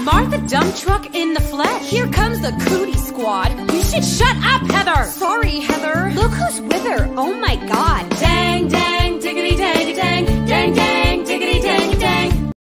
Martha Dump Truck in the flesh. Here comes the cootie squad. You should shut up, Heather. Sorry, Heather. Look who's with her. Oh my god.